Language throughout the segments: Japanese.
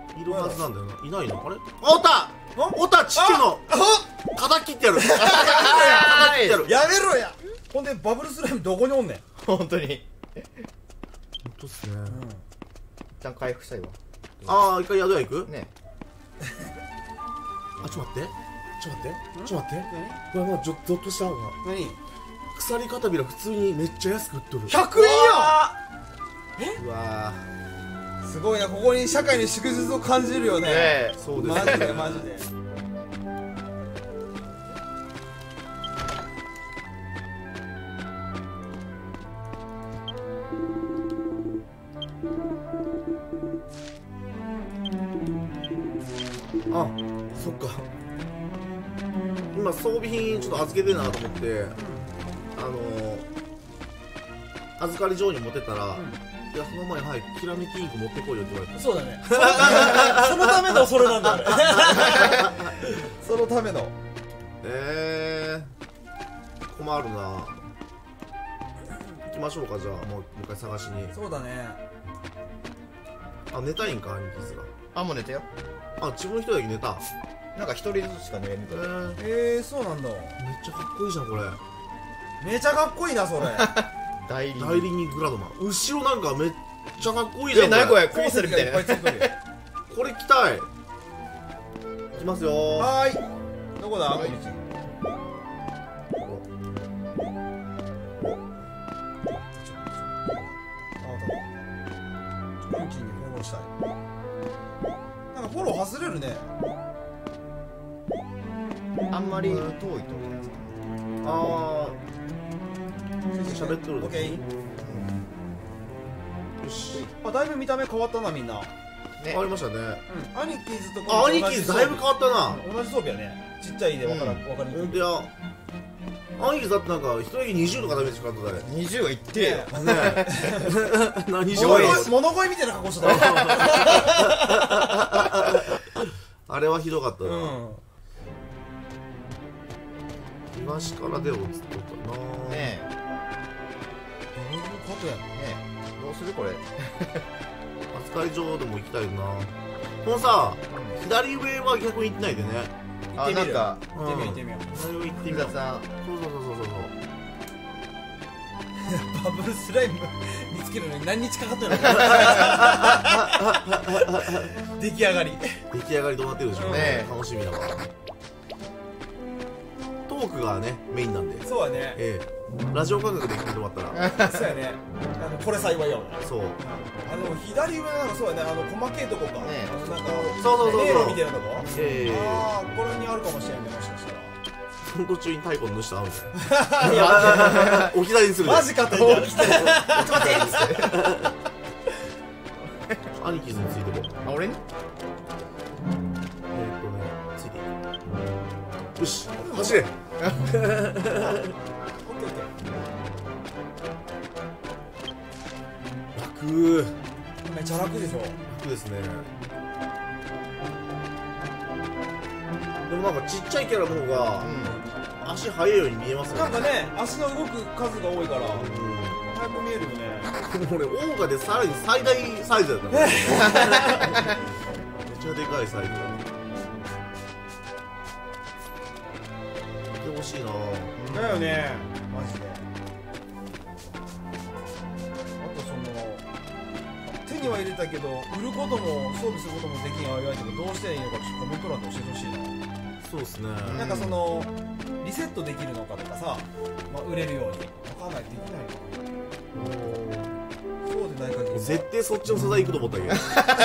いるはずなんだよな。いないの？あれ？おったおった！ちっちゃいの叩き切ってやる。叩き切ってやる。 やめろや。ほんでバブルスライムどこにおんねん。 本当に。 ほんとっすね。 一旦回復したいわ。 ああ、一回宿屋行く？ ね。 あ、ちょっと待って。ちょっと待って。ちょっと待って。これゾッとしたのが。 何？ 鎖片びら普通にめっちゃ安く売っとる。 100円やん。 うわすごいな、ここに社会の祝日を感じるよね。 ねそうですマジでマジで。 あ、そっか。今装備品ちょっと預けてるなと思って預かり状に持ってったら、いや、その前、はい、きらめきインク持ってこいよって言われた。 そうだね。そのためのそれなんだよ。そのための。 困るな。行きましょうか、じゃあもう一回探しに。 そうだね。 あ、寝たいんか、兄貴が。 あ、もう寝てよ。 あ、自分一人だけ寝た。 なんか一人ずつしか寝れんみたいな。 そうなんだ。 めっちゃかっこいいじゃん、これ。 めちゃかっこいいな、それ。 代理代理人グラドマン。後ろなんかめっちゃかっこいいじゃん。 何これ、クリスタルみたいな。 これ着たい。行きますよー。 はーい。どこだ、この道。運気にフォローしたい。なんかフォロー外れるね。 あんまり遠いとあ喋っとるオッケー。 よし。 あ、だいぶ見た目変わったな、みんな。 ね。 変わりましたね。 アニキーズとあ、兄貴だいぶ変わったな。 同じ装備やね。ちっちゃいで分かりにくい。 ほんとや。兄貴だってなんか一人20とかダメージかかっただね。 20は言ってよ。 ねえ。何しようよ。 物乞いみたいな格好してた。 あれはひどかったな。 うん。 東からでもずっとったな。 ねえ。 どういうことやね。 ねえ。どうするこれ。 預かり場でも行きたいな。このさ、左上は逆に行ってないでね。 あ、なんか、 行ってみよう行ってみよう。 左上行ってみよう。 水田さん。 そうそうそうそうそう。 バブルスライム見つけるのに何日かかったの。出来上がり。 出来上がりどうなってるでしょうね。楽しみだわ。トークがね、メインなんで。 そうやね。 ラジオ感覚で聞いてもらったら。 そうやね。これ幸いやわ。 そう。 左上なんかそうやね。細けいとこか。 ねなんかそうそうそうそう。 迷路みたいなとこ。ああ、これにあるかもしれんね、もしかしたら。 その途中に太鼓の主と会うみたいな。置き去りにする。 マジかって言って。 兄貴についてこう。 あ、俺についていく。よし、走れ。 オッケーオッケー。 楽。 めっちゃ楽でしょ。 楽ですね。でもなんかちっちゃいキャラの方が足速いように見えますよね。 なんかね、足の動く数が多いから速く見えるよね。 俺オーガでさらに最大サイズだったね。めっちゃでかいサイズだ。見てほしいな。 だよね、マジで。あと手には入れたけど売ることも装備することもできんああいうアイテムどうしたらいいのかちょっとコメント欄で教えてほしいな。 そうですね。 なんかリセットできるのかとかさ、売れるようにわかんないできないのかな。そうでない限り絶対そっちの素材行くと思ったけど。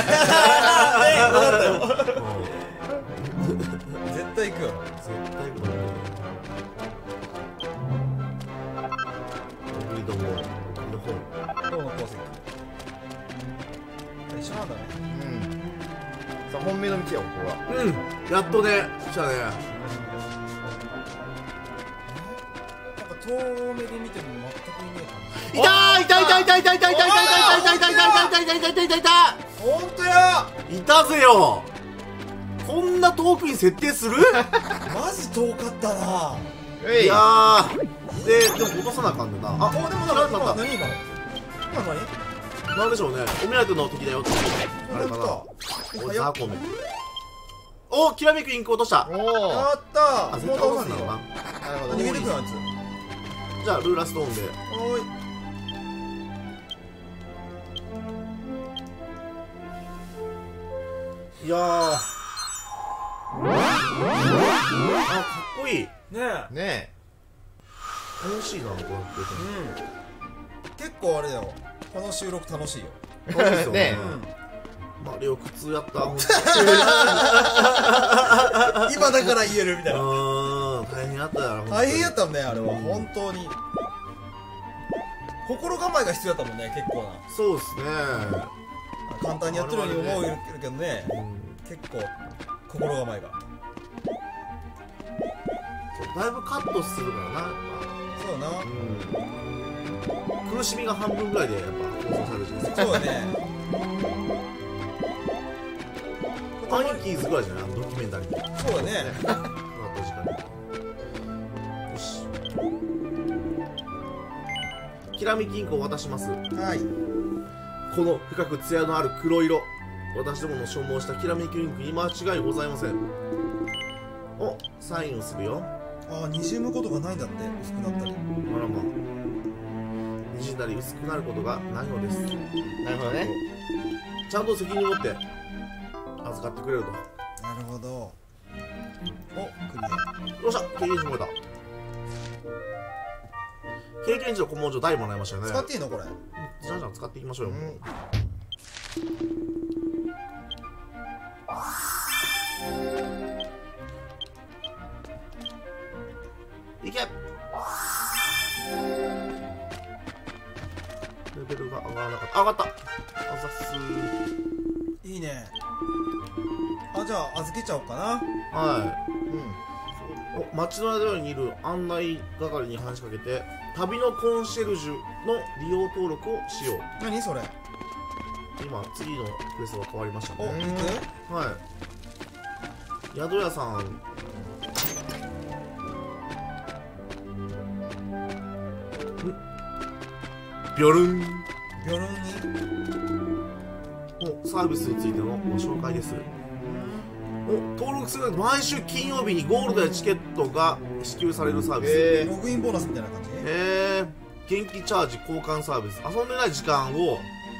絶対行くよ。 絶対行くと思ったけど。グリドもの本。 どうの鉱石一緒なんだね。 さあ、本命の道や、ここは。 やっとね、来たね。 なんか遠目で見ても全く見えいたー、いたいたいたいたいたいたいたいたいたいたいたいたいたいたいた。 ほんとや。 いたぜよ。こんな遠くに設定する？ マジ遠かったな。 いやー。でも落とさなあかんでな。あ、 でもなんか何今何なんでしょうね。お目当ての敵だよって。あれかな。 おザコメ。おきらめくインク落とした。 おお。 やったあ、 ー。 絶もう対落とすんだろうな。 なるほど。 逃げてくるあいじゃあルーラーストーンで。 つ。おーい。 いやー、あ、かっこいい。 ねえ。 ね楽しいな、こうやって。 結構あれだよ。この収録楽しいよ。 楽しいですよねね。 マリオ苦痛やった、ほんと。 今だから言えるみたいな。 大変やったやろ。 大変やっったもんね、あれは。本当に。心構えが必要だったもんね、結構な。 た。そうですね。 簡単にやってるように思うけどね、結構心構えが。 だいぶカットするからな、やっそうだな。 ぱ。苦しみが半分ぐらいでやっぱ放送されるじゃないですか。 そうだね。 パンキーズぐらいじゃない、ドキュメンタリーで。 そうだね。 かかった時間に。よし。きらめきインクを渡します。 はい。 この深く艶のある黒色、私どもの所望したきらめきインクに間違いございません。お、サインをするよ。 ああ、滲むことがないんだって、薄くなったり。 あらまあ、滲んだり薄くなることがないのです。 なるほどね。 ちゃんと責任を持って預かってくれると。 なるほど。お、クリよっしゃ、経験値もらえた。経験値の古文書大もらいましたよア。 ね。 使っていいのこれ。 じゃんじゃん使っていきましょうよ。いけ。レベルが上がらなかった。上がった。あざっすー。 いいね。あ、じゃあ預けちゃおうかな。 はい。お、街の間にいる案内係に話しかけて、旅のコンシェルジュの利用登録をしよう。 何それ。 今次のクエストが変わりましたお、 ね。 行く？ はい。宿屋さん。ビョルン。 病院に。 お、サービスについてのご紹介です。お、登録すると毎週金曜日にゴールドやチケットが支給されるサービス。 ログインボーナスみたいな感じ？ 元気チャージ交換サービス。遊んでない時間を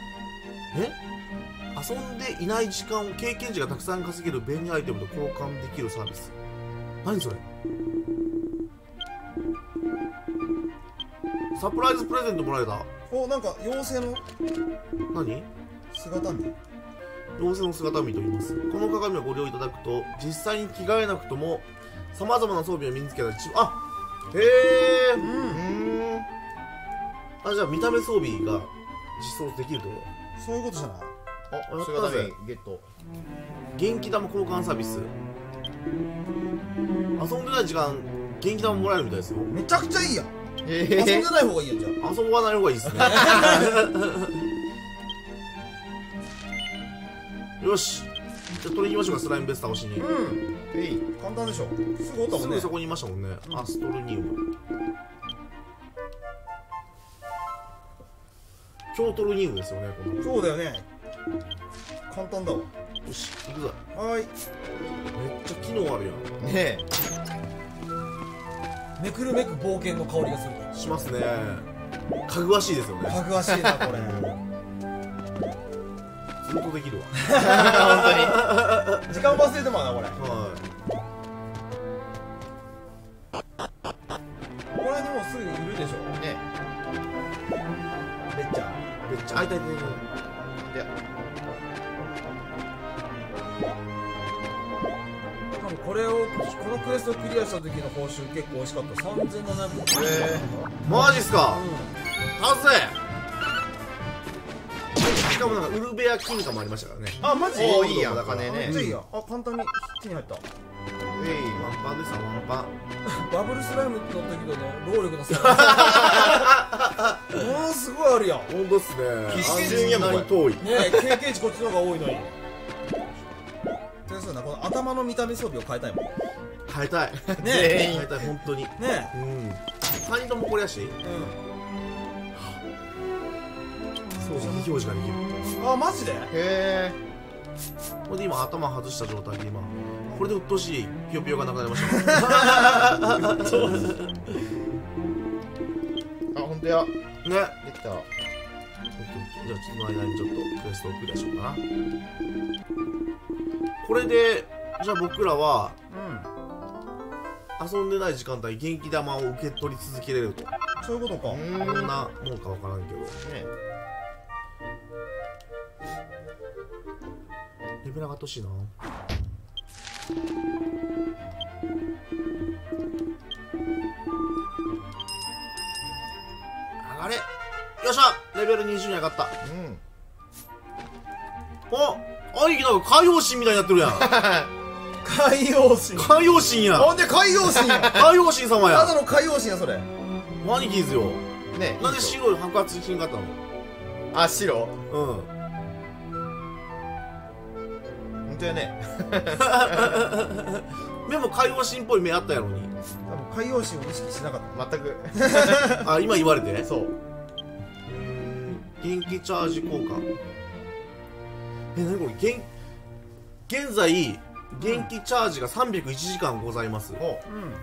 遊んでいない時間を経験値がたくさん稼げる便利アイテムと交換できるサービス。何それ。サプライズプレゼントもらえた。 お、なんか妖精の何？ 姿見。 妖精の姿見と言います。この鏡をご利用いただくと実際に着替えなくともさまざまな装備を身につけたり、あ、へえ。あ、じゃあ見た目装備が実装できるってこそういうことじゃない？ お、姿見ゲット。 と。元気玉交換サービス。遊んでない時間元気玉もらえるみたいですよ。 めちゃくちゃいいやん。遊んでない方がいいやんじゃあ。 遊ばない方がいいですね。よし、じゃあ取りに行きましょうか。スライムベス倒しに。 簡単でしょ。すぐおったもんね。 すぐそこにいましたもんね。アストルニウム、京都ルニウムですよね、この。 そうだよね。簡単だわ。 よし、行くぞ。 はい。 めっちゃ機能あるやん。 ねめくるめく冒険の香りがする。 しますね。かぐわしいですよね。 かぐわしいなこれ。 ずっとできるわ。 本当に。時間忘れてもなこれ。 はこれでもうすぐいるでしょ。 ねめっちゃ。 い。めっちゃ、あいたいたいた。 いやしかもこれをこのクエストをクリアした時の報酬結構美味しかった。3700。 マジっすか。達成。しかもなんかウルベア金貨もありましたからね。 あ、マジ？ おーいいやんだから金ねめっちゃいいや。あ、簡単に手に入った。 ワンパンですよ、ワンパン。 バブルスライムの時の労力の差。ものすごいあるやん。 ほんとっすね。 必須やもんあんなに遠い。 ねえ、経験値こっちの方が多いのに。そうな、この頭の見た目装備を変えたいもん。 変えたい。 ね全員変えたい、本当に。 ねうん。3人ともこれやし、 え。 そう、表示ができる。 あ、マジで？ へこれで今頭外した状態で今これでうっとうしいぴよぴよがなくなりましたあ、ほんとや。 ね。 できた。 じゃあその間にちょっとクエストをクリアしようかな。これでじゃあ僕らは遊んでない時間帯元気玉を受け取り続けれると。 そういうことか。 どんなもんかわからんけどね。 レベル上がってほしいな。上がれ。よっしゃ、レベル20に上がった。お、兄貴なんか海洋神みたいになってるやん。 海洋神。 海洋神や。 ほんで海洋神や。 海洋神様ただや。 の海洋神やそれ。 兄貴ですよ。 ね。 なんで白い白髪しんかったの？ あ、白。 うん。 ほんとやね。 目も海洋神っぽい目あったやろに。 多分海洋神を意識しなかっ全く。 あ、今言われて。 そう。 元気チャージ効果。何これ現在元気チャージが301時間ございます。 ほ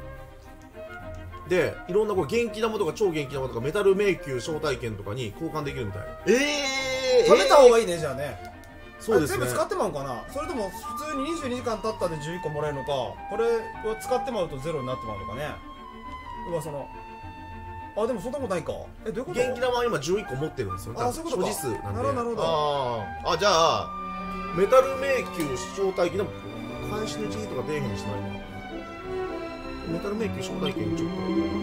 で、いろんなこれ元気玉とか超元気玉とかメタル迷宮招待券とかに交換できるみたい。 う。 た。食べた方がいいねじゃあね。 そうですね。 全部使ってまうかな。それとも普通に22時間経ったで11個もらえるのか、これを使ってまうとゼロになってまうのかね。うわ、そのあ、でもそんなことないか。どういうこと？ 元気玉は今11個持ってるんですよ。 あ、そういうことか。 所持数なんで。 なるほどなるほど。 あ、じゃあ、 メタル迷宮招待券でも監視の1位とか出えへんしないな。メタル迷宮招待券ちょっと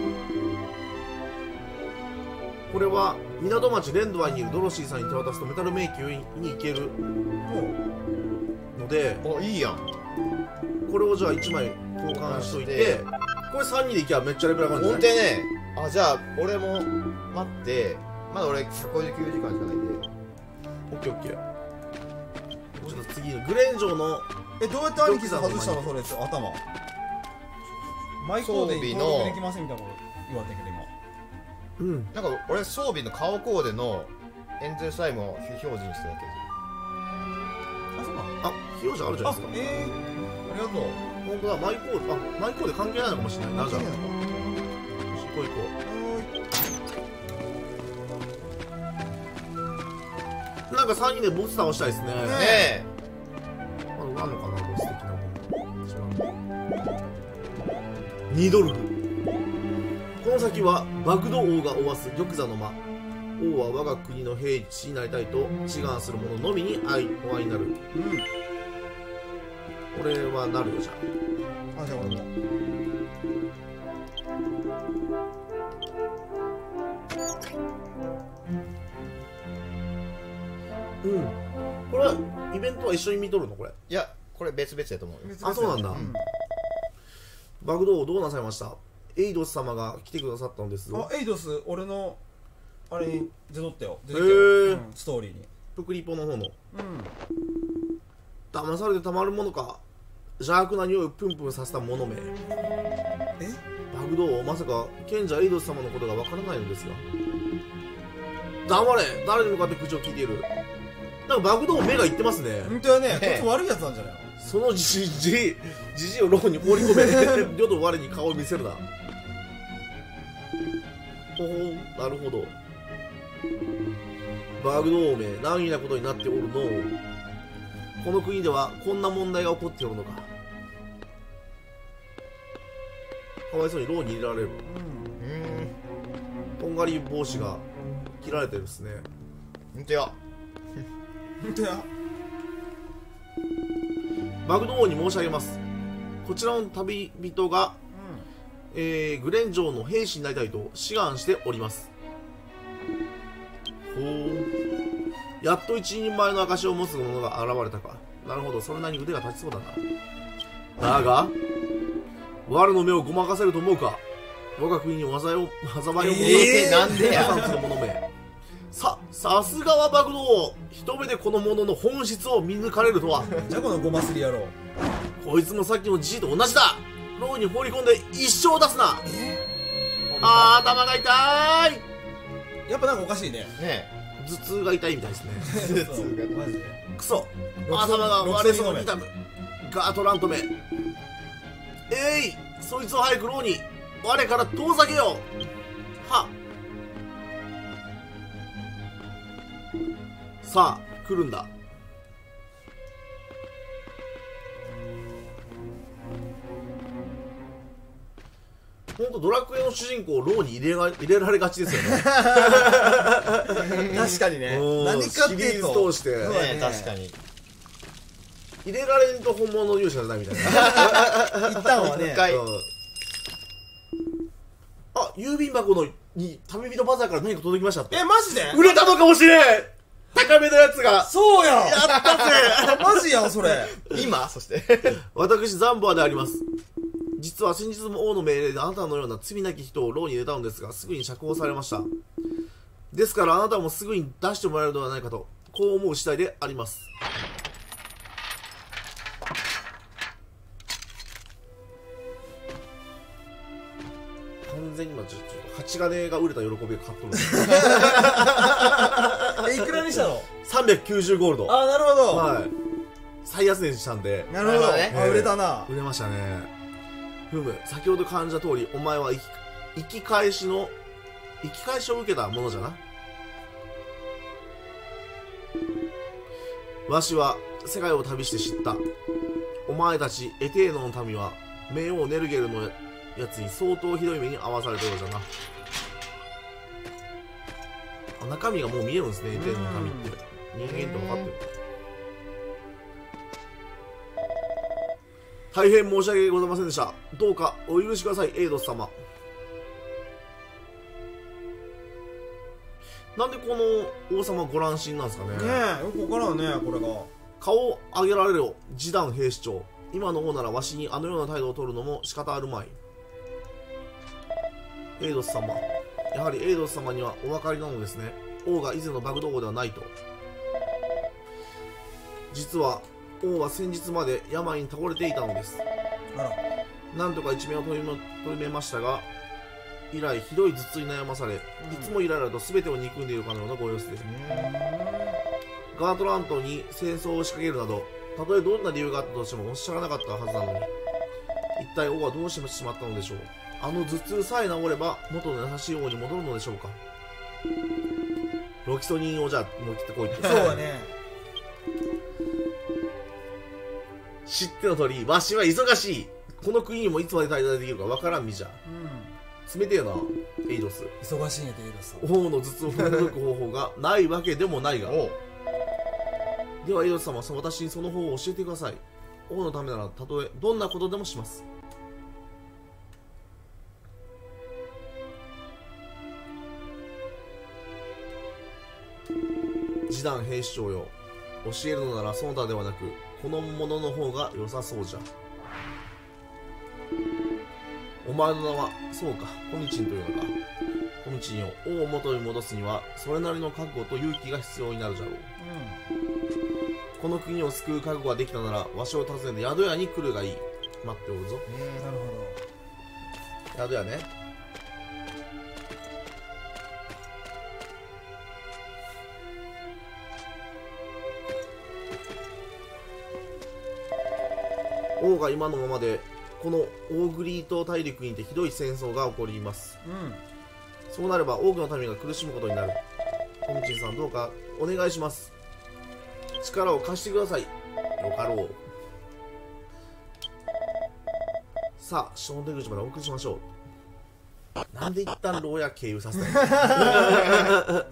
これは港町レンドワイにいるドロシーさんに手渡すとメタル迷宮に行けるので、 お、いいやん。 これをじゃあ1枚交換しといて、これ3人でいけばめっちゃレベル上がるんほんじゃない？ とやね。あ、じゃあ、俺も待って、まだ俺159時間しかないんで。 オッケーオッケー。ちょっと次のグレン城のどうやって兄貴さん外したのそれ頭。マイコーデに登録できませんみたいなこと言われたけど今。 なんか俺装備の顔コーデのエンゼルスライムを非表示にしただけで。 あ、そうなの？ あ、費用者あるじゃないですか。 ありがとう。 本当だ、マイコーデ、あ、マイコーデ関係ないのかもしれないな。じゃあ、よし、行こう行こう。なんか3人でボス倒したいですね。 ねまだあんのかな、ボス的なもの。2ドルフ。この先はバグド王がおわす玉座の間。王は我が国の兵士になりたいと志願する者のみにお会いになる。これはなるよ、じゃあ、じゃあ俺も。 これはイベントは一緒に見とるのこれ？ いや、これ別々やと思うよ。 あ、そうなんだ。バグド王どうなさいました？エイドス様が来てくださったんです。 あ、エイドス、俺のあれに出とったよ。出てへきたよ、 ーストーリーに。 プクリポの方の。騙されてたまるものか。邪悪な匂いをプンプンさせた者め。バグド王、まさか賢者エイドス様のことがわからないのですが。黙れ、誰に向かって口を聞いている。なんかバグド王目がいってますね。 本当やね、こいつ悪いやつなんじゃないの？ そのじじいを牢に放り込め。世と我に顔を見せるな。ほほう、なるほど。バグド王め、難儀なことになっておるのう。この国ではこんな問題が起こっておるのか。かわいそうに牢に入れられる。とんがり帽子が切られてるですね。 ほんとや。 本当や。 バグド王に申し上げます。こちらの旅人が、グレン城の兵士になりたいと志願しております。ほう。やっと一人前の証を持つ者が現れたか。なるほど、それなりに腕が立ちそうだな。だが、我の目をごまかせると思うか。我が国に災いをもたらすなんでや。 の者め。さすがはバグド王。一目でこの者の本質を見抜かれるとは。 じゃあこのゴマすり野郎。 こいつもさっきのじいと同じだ。牢に放り込んで一生出すな。頭が痛い。 やっぱなんかおかしいね。 ね頭痛が痛いみたいですね。 頭痛がマジで。 クソ頭が割れそうに痛む。ガートラントめ、そいつを早く牢に我から遠ざけよう。はっ、さあ来るんだ。ほんとドラクエの主人公を牢に入れられがちですよね。 確かにね。何かっていうとシリーズ通してね、確かに入れられんと本物の勇者じゃないみたいな。 一旦はね。 あ、郵便箱に旅人バザーから何か届きましたって。 マジで売れたのかもしれん。高めのやつが。 そうや。 やったぜ。 マジやそれ。 今そして私ザンボアであります。実は先日も王の命令であなたのような罪なき人を牢に入れたのですが、すぐに釈放されました。ですからあなたもすぐに出してもらえるのではないかと、こう思う次第であります。完全に今ちょっと蜂金が売れた喜びが勝っとる。 いくらにしたの 390ゴールド。 あ、なるほど。 はい。最安値にしたんで。 なるほどね。売れたな。 売れましたね。ふむ、先ほど感じた通り、お前は生き返しを受けたものじゃな。わしは世界を旅して知った。お前たちエテーノの民は冥王ネルゲルのやつに相当ひどい目に遭わされたようじゃな。中身がもう見えるんですね、エテーノの民って。人間って分かってる。大変申し訳ございませんでした。どうかお許しください、エイドス様。なんでこの王様ご乱心なんですかね。 ねえ、よくわからんね、これが。 顔を上げられるよ、示談兵士長。今の王ならわしにあのような態度を取るのも仕方あるまい。エイドス様。やはりエイドス様にはお分かりなのですね。王が以前のバグド王ではないと。実は王は先日まで病に倒れていたのです。 あら。 なんとか一命を取りめましたが、以来ひどい頭痛に悩まされ、いつもイライラと全てを憎んでいるかのようなご様子です。ガートラントに戦争を仕掛けるなど、たとえどんな理由があったとしてもおっしゃらなかったはずなのに、一体王はどうしてしまったのでしょう。あの頭痛さえ治れば元の優しい王に戻るのでしょうか。ロキソニンをじゃあもう切ってこいって。 そうだね。 知っての通り、わしは忙しい。この国にもいつまで滞在できるかわからん身じゃ。冷てえな、エイドス。 忙しいんやで、エイドス。 王の頭痛を振り抜く方法がないわけでもないが。ではエイドス様、私にその方を教えてください。王のためならたとえどんなことでもします。示談兵士長よ、教えるのならその他ではなくこのものの方が良さそうじゃ。お前の名はそうか、コミチンというのか。コミチンを王を元に戻すにはそれなりの覚悟と勇気が必要になるじゃろう。この国を救う覚悟ができたならわしを訪ねて宿屋に来るがいい。待っておるぞ。 なるほ宿屋ね。王が今のままでこのオーグリート大陸にてひどい戦争が起こります。そうなれば多くの民が苦しむことになる。コミチンさん、どうかお願いします。力を貸してください。よかろう。さあ、小出口までお送りしましょう。なんで一旦牢屋経由させた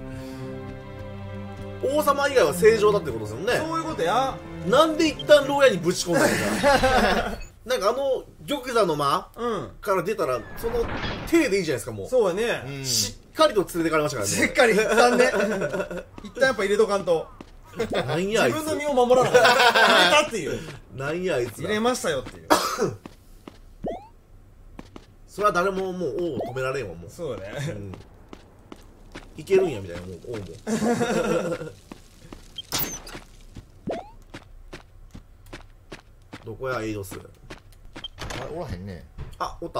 の王様以外は正常だってことですよね。 そういうことや。 なんで一旦牢屋にぶち込んだのか。なんか玉座の間、から出たらその手でいいじゃないですか。もうそうやね、 しっかりと連れてかれましたからね。 しっかり一旦ね一旦やっぱ入れとかんとなんやあいつ、 自分の身を守らなかった入れたっていう、 なんやあいつ入れましたよっていうそれは誰ももう王を止められんわ。もうそうね、 いけるんやみたいな。もう王もどこやエイドス。 あ、おらへんね。 あ、おった。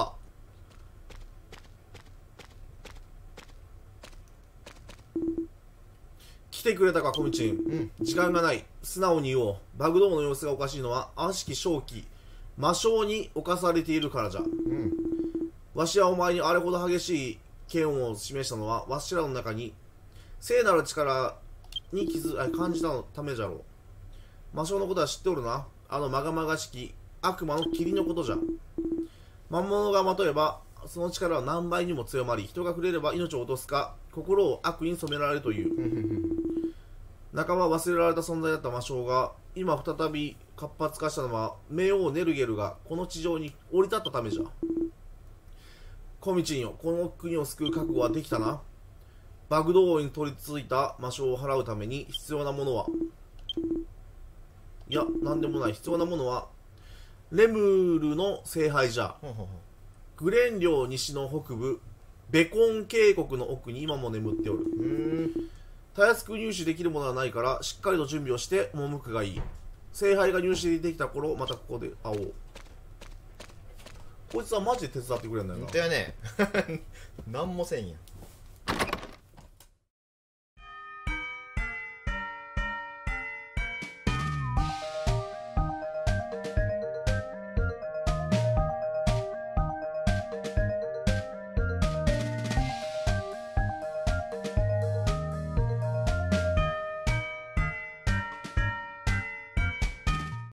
来てくれたかコミチン、時間がない。素直に言おう。バグどもの様子がおかしいのは悪しき正気魔性に侵されているからじゃ。わしはお前にあれほど激しい剣を示したのはわしらの中に聖なる力に感じたのためじゃろう。魔性のことは知っておるな。あのまがまがしき悪魔の霧のことじゃ。魔物がまとえばその力は何倍にも強まり、人が触れれば命を落とすか心を悪に染められるという半ば忘れられた存在だった魔性が今再び活発化したのは冥王ネルゲルがこの地上に降り立ったためじゃ。コミチンよ、この国を救う覚悟はできたな。バグド王に取り付いた魔性を払うために必要なものは、いや何でもない。必要なものはレムールの聖杯じゃ。グレン領西の北部ベコン渓谷の奥に今も眠っておる。たやすく入手できるものはないからしっかりと準備をして赴くがいい。聖杯が入手できた頃またここで会おう。こいつはマジで手伝ってくれるんだよな。 本当やね何もせんやん。